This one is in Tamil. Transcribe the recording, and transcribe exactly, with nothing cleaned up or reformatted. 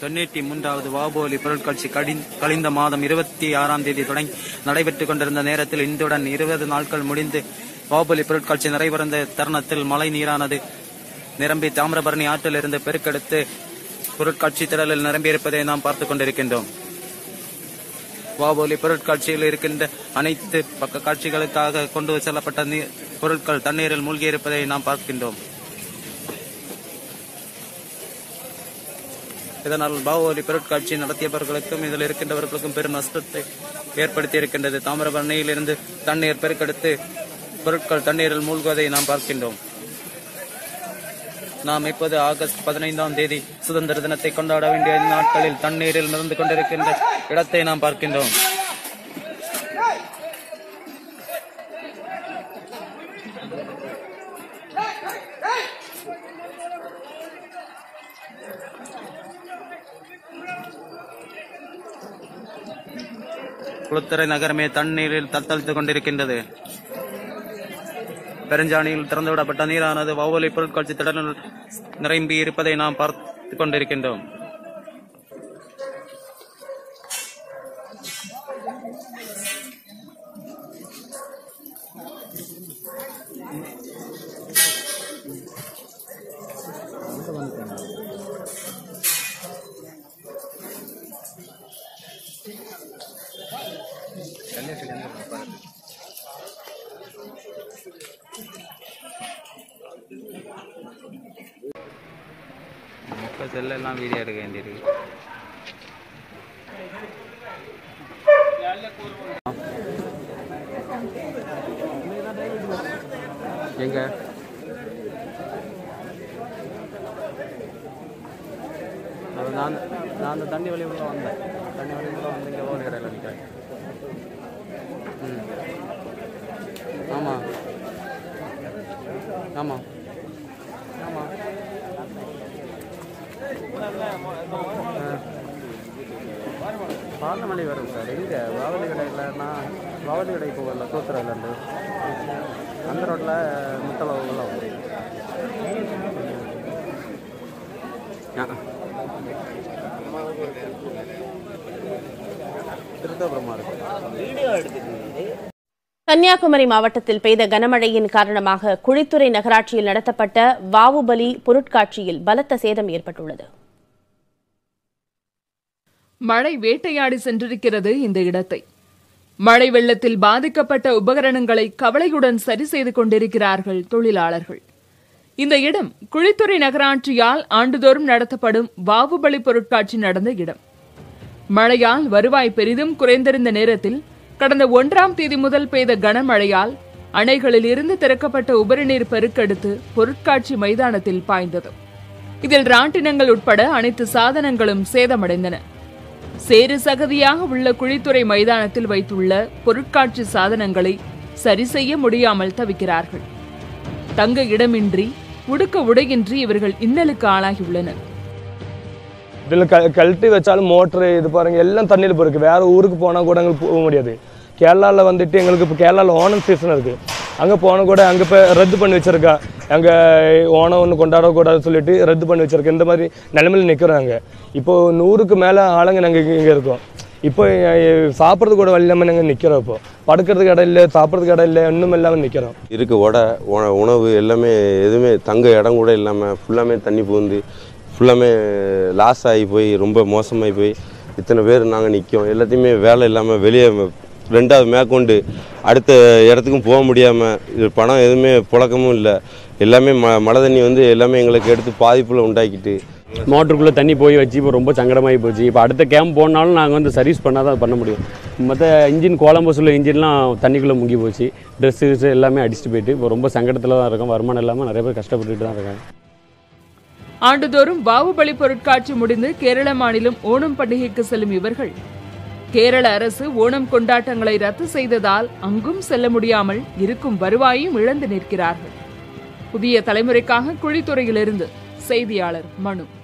தொண்ணூற்றி மூன்றாவது வாவுபலி பொருட்காட்சி கழிந்த மாதம் இருபத்தி ஆறாம் தேதி தொடங்கி நடைபெற்றுக் கொண்டிருந்த நேரத்தில் இன்றுடன் இருபது நாட்கள் முடிந்து வாவுபலி பொருட்காட்சி நிறைவடைந்த தருணத்தில் மழை நீரானது நிரம்பி தாமிரபரணி ஆற்றில் இருந்து பெருக்கெடுத்து பொருட்காட்சி திடலில் நிரம்பியிருப்பதை நாம் பார்த்துக் கொண்டிருக்கின்றோம். வாவுபலி பொருட்காட்சியில் இருக்கின்ற அனைத்து பக்க காட்சிகளுக்காக கொண்டு செல்லப்பட்ட பொருட்கள் தண்ணீரில் மூழ்கியிருப்பதை நாம் பார்க்கின்றோம். இதனால் வாவுபலி பொருட்காட்சி நடத்தியவர்களுக்கும் இதில் இருக்கின்றவர்களுக்கும் பெரும் நஷ்டத்தை ஏற்படுத்தி இருக்கின்றது. தாமிரபரணியில் இருந்து தண்ணீர் பெருக்கெடுத்து பொருட்கள் தண்ணீரில் மூழ்குவதை நாம் பார்க்கின்றோம். நாம் இப்போது ஆகஸ்ட் பதினைந்தாம் தேதி சுதந்திர தினத்தை கொண்டாட வேண்டிய நாட்களில் தண்ணீரில் மிதந்து கொண்டிருக்கின்ற இடத்தை நாம் பார்க்கின்றோம். குளுத்துறை நகரமே தண்ணீரில் தத்தளித்துக் கொண்டிருக்கின்றது. பெருஞ்சாணியில் திறந்துவிடப்பட்ட நீரானது வாவுபலி பொருட்காட்சி திடலில் நிரம்பி இருப்பதை நாம் பார்த்துக் கொண்டிருக்கின்றோம். மக்கள் செல்லாம் வீடியோ எடுக்க வேண்டியிருக்கு. எங்க நான் நான் அந்த தண்ணி வழியுள்ள வந்தேன். தண்ணி வழியுள்ள வந்து இங்கே ஒரு கடையில் நிற்கிறேன். ம் ஆமாம் ஆமாம் ஆமாம் பாலமலை வரும் சார். எங்கே வாவலி கடையில்னா வாவலி கடை போகல தோத்துறையிலேருந்து அந்த ரோட்டில் முத்தளவுலாம் வரும். திருத்தபுரமா இருக்கு. கன்னியாகுமரி மாவட்டத்தில் பெய்த கனமழையின் காரணமாக குழித்துறை நகராட்சியில் நடத்தப்பட்ட வாவுபலி பொருட்காட்சியில் பலத்த சேதம் ஏற்பட்டுள்ளது. மழை வேட்டையாடி சென்றிருக்கிறது இந்த இடத்தை. மழை வெள்ளத்தில் பாதிக்கப்பட்ட உபகரணங்களை கவலையுடன் சரி செய்து கொண்டிருக்கிறார்கள் தொழிலாளர்கள். இந்த இடம் குழித்துறை நகராட்சியால் ஆண்டுதோறும் நடத்தப்படும் வாவுபலி பொருட்காட்சி நடந்த இடம். மழையால் வருவாய் பெரிதும் குறைந்திருந்த நேரத்தில் கடந்த ஒன்றாம் தேதி முதல் பெய்த கனமழையால் அணைகளில் இருந்து திறக்கப்பட்ட உபரிநீர் பெருக்கெடுத்து பொருட்காட்சி மைதானத்தில் பாய்ந்தது. இதில் ராட்டினங்கள் உட்பட அனைத்து சாதனங்களும் சேதமடைந்தன. சேறு சகதியாக உள்ள குழித்துறை மைதானத்தில் வைத்துள்ள பொருட்காட்சி சாதனங்களை சரி செய்ய முடியாமல் தவிக்கிறார்கள். தங்க இடமின்றி உடுக்க உடையின்றி இவர்கள் இன்னலுக்கு ஆளாகியுள்ளனர். இதில் க கழட்டி வச்சாலும் மோட்ரு இது பாருங்க எல்லாம் தண்ணியில் போயிருக்கு. வேற ஊருக்கு போனால் கூட எங்களுக்கு போக முடியாது. கேரளாவில் வந்துட்டு எங்களுக்கு இப்போ கேரளாவில் ஓணம் சீசன் இருக்குது. அங்கே போன கூட அங்கே இப்போ ரத்து பண்ணி வச்சிருக்கா. அங்கே ஓணம் ஒன்று கொண்டாடக்கூடாதுன்னு சொல்லிட்டு ரத்து பண்ணி வச்சிருக்கேன். இந்த மாதிரி நிலைமையில் நிற்கிறோங்க. இப்போ நூறுக்கு மேலே ஆளுங்க நாங்கள் இங்கே இருக்கோம். இப்போ சாப்பிட்றது கூட வழி இல்லாமல் நாங்கள் நிற்கிறோம். இப்போ படுக்கிறதுக்கு இடம் இல்லை, சாப்பிட்றதுக்கு இடம் இல்லை, இன்னும் இல்லாமல் நிற்கிறோம். இருக்கு உடை உணவு எல்லாமே எதுவுமே தங்க இடம் கூட இல்லாமல் ஃபுல்லாமே தண்ணி பூந்து ஃபுல்லாமே லாஸ் ஆகி போய் ரொம்ப மோசமாகி போய் இத்தனை பேர் நாங்கள் நிற்கோம். எல்லாத்தையுமே வேலை இல்லாமல் வெளியே ரெண்டாவது மேற்கொண்டு அடுத்த இடத்துக்கும் போக முடியாமல் இது பணம் எதுவுமே புழக்கமும் இல்லை. எல்லாமே ம மழை தண்ணி வந்து எல்லாமே எங்களுக்கு எடுத்து பாதிப்புல உண்டாக்கிட்டு மோட்டருக்குள்ளே தண்ணி போய் வச்சு இப்போ ரொம்ப சங்கடமாகி போச்சு. இப்போ அடுத்த கேம்ப் போனாலும் நாங்கள் வந்து சர்வீஸ் பண்ணால் தான் பண்ண முடியும். மற்ற இன்ஜின் கோலம்பஸில் இன்ஜின்லாம் தண்ணிக்குள்ளே முங்கி போச்சு. ட்ரெஸ்ஸு எல்லாமே அடிச்சுட்டு போயிட்டு இப்போ ரொம்ப சங்கடத்தில் தான் இருக்கோம். வருமானம் இல்லாமல் நிறைய பேர் கஷ்டப்பட்டுட்டு தான் இருக்காங்க. ஆண்டுதோறும் வாவுபலி பொருட்காட்சி முடிந்து கேரள மாநிலம் ஓணம் பண்டிகைக்கு செல்லும் இவர்கள் கேரள அரசு ஓணம் கொண்டாட்டங்களை ரத்து செய்ததால் அங்கும் செல்ல முடியாமல் இருக்கும் வருவாயும் இழந்து நிற்கிறார்கள். புதிய தலைமுறைக்காக குழித்துறையிலிருந்து செய்தியாளர் மனு.